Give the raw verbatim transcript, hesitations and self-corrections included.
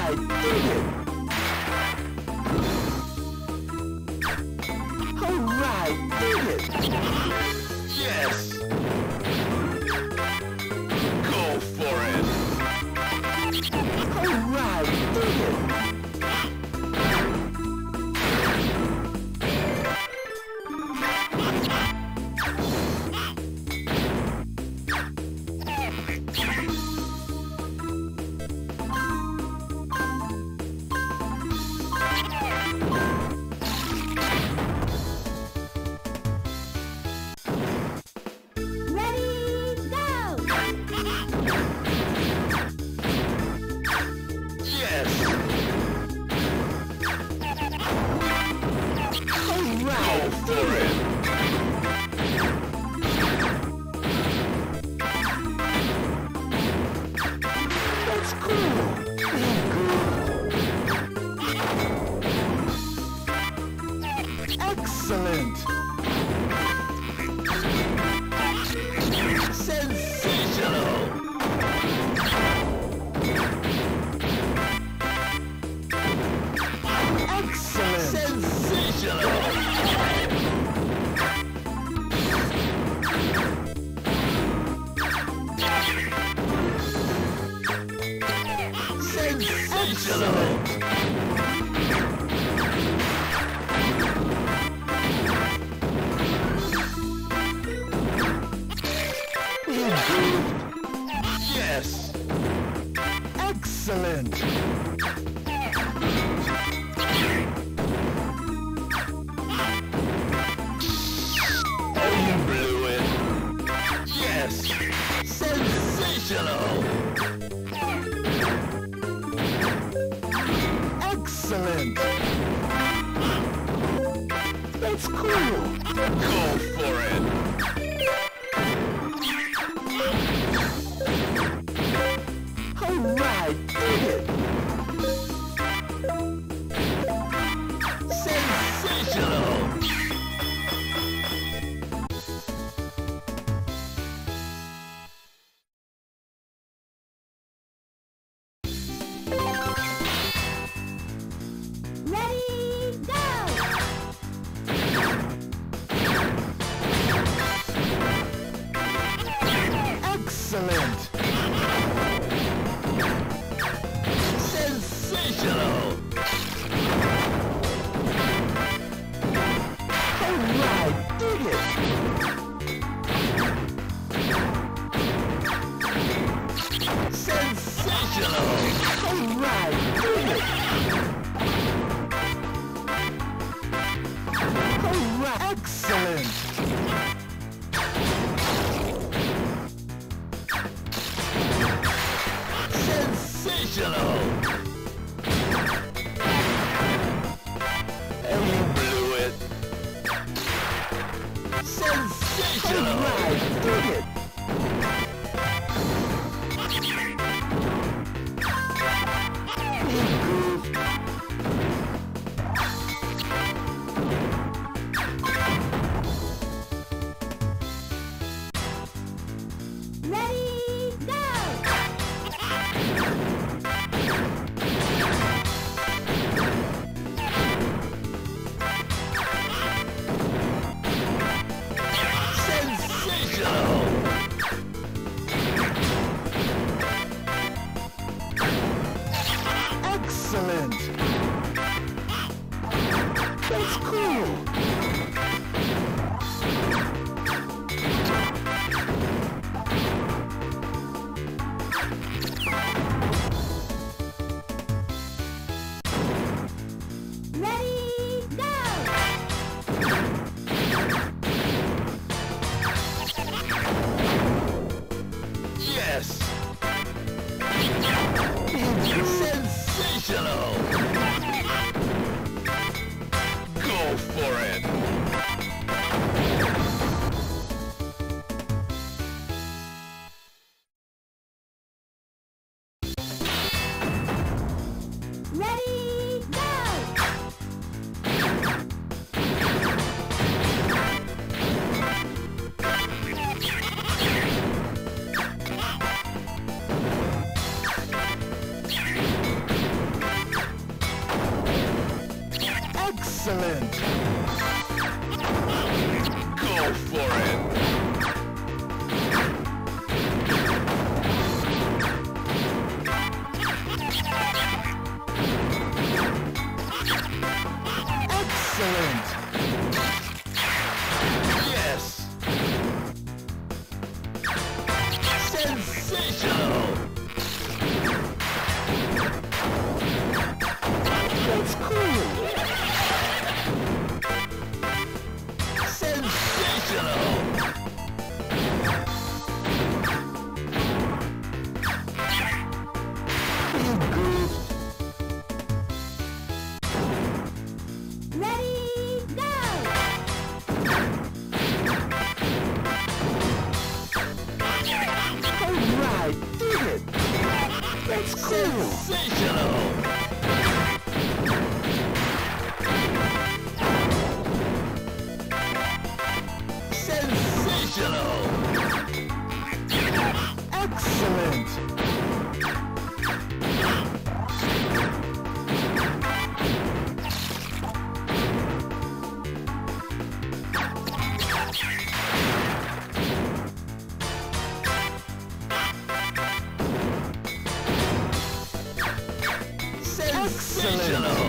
Alright, dig it! Alright, dig it! Yes! Go for it! Alright, dig it! Excellent! Sensational! Excellent! Sensational! Sensational! Yes! Excellent! Oh, you blew it! Yes! Sensational! Excellent! That's cool! Go for it! Alright, dig it! Sensational! Ready, go! Excellent! Sensational! Alright, dig it! Sensational! Alright, dig it! Alright, excellent! Sensational! And you blew it! Sensational! Alright, dig it! You goof! Ready, go! Sensational! Excellent! That's cool! Ready, go! Yes! Sensational! Go for it! Ready, go! Excellent! Go for it! Excellent! Yes! Sensational! That's cool! Sensational! Feel good! Ready, go! Alright, dig it! That's cool! Sensational! Sensational! Excellent! Sensational!